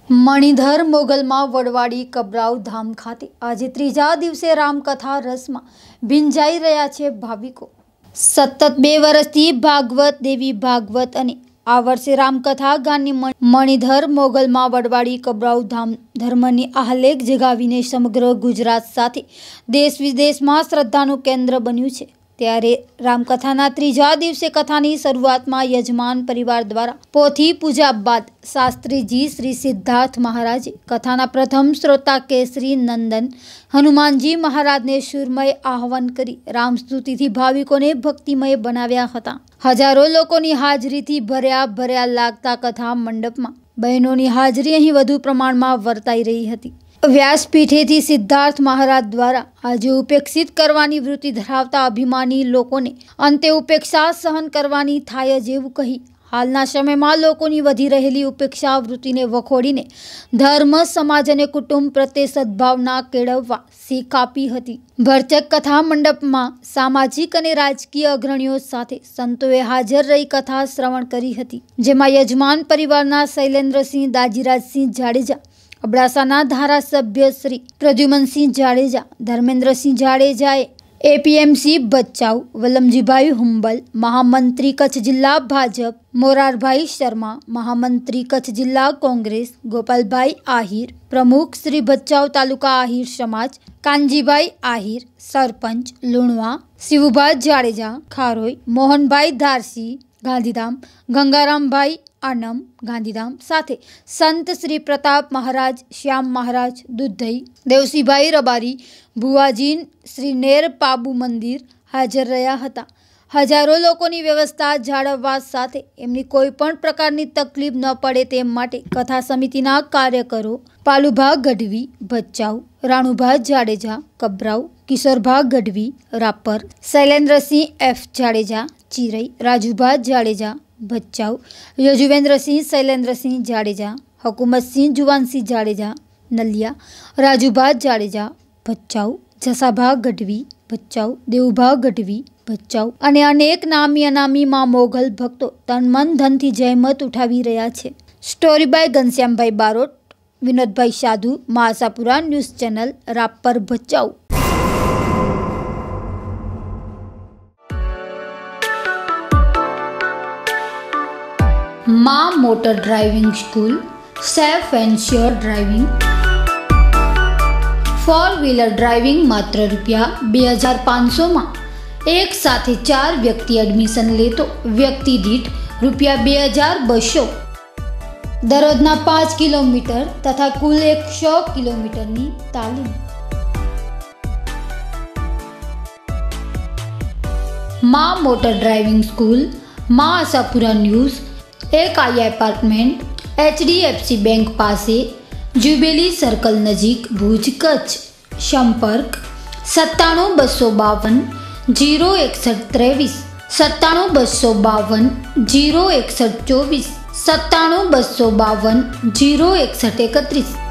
મણિધર મોગલમાં વડવાડી કબરાવ ધામ ખાતે આજે ત્રીજા દિવસે રામકથા રસમાં ભીંજાઈ રહ્યા છે ભાવિકો। સતત 2 વર્ષથી ભાગવત દેવી ભાગવત અને આ વર્ષે રામકથા ગાનની મણિધર મોગલમાં વડવાડી કબરાવ ધામ ધર્મની આહલેખ જગાવીને સમગ્ર ગુજરાત સાથે દેશ વિદેશમાં શ્રદ્ધાનું કેન્દ્ર બન્યું છે। ત્યારે રામકથાના ત્રીજા દિવસે કથાની શરૂઆતમાં યજમાન પરિવાર દ્વારા પોથી પૂજા બાદ શાસ્ત્રીજી શ્રી સિદ્ધાર્થ મહારાજે કથાના પ્રથમ શ્રોતા કેસરી નંદન હનુમાનજી મહારાજને સુરમય આહવાન કરી રામસ્તુતિથી ભાવિકોને ભક્તિમય બનાવ્યા હતા। હજારો લોકોની હાજરીથી ભર્યા લાગતા કથા મંડપમાં બહેનોની હાજરી અહીં વધુ પ્રમાણમાં વર્તાઈ રહી હતી। વ્યાસપીઠેથી સિદ્ધાર્થ મહારાજ દ્વારા આજે ઉપેક્ષિત કરવાની વૃત્તિ ધરાવતા અભિમાની લોકોને અંતે ઉપેક્ષા સહન કરવાની થાય જેવું કહી હાલના સમયમાં લોકોની વધી રહેલી ઉપેક્ષા વૃત્તિને વખોડીને ધર્મ સમાજ અને કુટુંબ પ્રત્યે સદભાવના કેળવવા શીખ આપી હતી। ભરચક કથા મંડપમાં સામાજિક અને રાજકીય અગ્રણીઓ સાથે સંતોએ હાજર રહી કથા શ્રવણ કરી હતી, જેમાં યજમાન પરિવારના શૈલેન્દ્રસિંહ દાજીરાજસિંહ જાડેજા, અબડાસાના ધારાસભ્ય શ્રી પ્રદ્યુમનસિંહ જાડેજા, ધર્મેન્દ્રસિંહ જાડેજાએ એપીએમસી ભચાઉ, વલમજીભાઈ હુંબલ, મહામંત્રી કચ્છ જિલ્લા ભાજપ મોરારભાઈ શર્મા, મહામંત્રી કચ્છ જિલ્લા કોંગ્રેસ ગોપાલભાઈ આહિર, પ્રમુખ શ્રી ભચાઉ તાલુકા આહિર સમાજ કાનજીભાઈ આહિર, સરપંચ લુણવા શિવુભા જાડેજા ખારોઈ, મોહનભાઈ ધારસી ગાંધીધામ, ગંગારામભાઈ આનમ ગાંધીધામ સાથે સંત શ્રી પ્રતાપ મહારાજ, શ્યામ મહારાજ દુધઈ, દેવસીભાઈ રબારી, ભુવાજી શ્રી નેર પાબુ મંદિર હાજર રહ્યા હતા। હજારો લોકોની વ્યવસ્થા જાળવવા સાથે એમની કોઈ પણ પ્રકારની તકલીફ ન પડે તેમ માટે કથા સમિતિના કાર્યકરો પાલુભા ગઢવી ભચાઉ, રાણુભા જાડેજા કબરાવ, કિશોરભા ગઢવી રાપર, શૈલેન્દ્રસિંહ એફ જાડેજા ચિરઈ, રાજુભા જાડેજા ભચાઉ, યજુવેન્દ્રસિંહ શૈલેન્દ્રસિંહ જાડેજા, હકુમતસિંહ જુવાનસિંહ જાડેજા નલિયા, રાજુભા જાડેજા ભચાઉ, જસાભા ગઢવી ભચાઉ, દેવુભા ગઢવી ભચાઉ અને અનેક નામી અનામી માં મોગલ ભક્તો તન મન ધનથી જહેમત ઉઠાવી રહ્યા છે। Story by Ghanshyambhai Barot, Vinodbhai Sadhu, Mahasapura news channel, Rapar Bhachau. Maa motor driving school, safe and sure driving, four wheeler driving मात्र ₹2500 में एक साथ 4 व्यक्ति एडमिशन ले तो व्यक्ति दीठ ₹2200 दररोजना 5 किलोमीटर तथा कुल 100 किलोमीटर की तालीम। माँ मोटर ड्राइविंग स्कूल, माँ आशापुरा न्यूज़, एक आई अपार्टमेंट, HDFC बैंक पासे, जुबेली सर्कल नजीक, भुज कच्छ। संपर्क 97 252 061 23, 97 252 061 24, 97 252 061 31।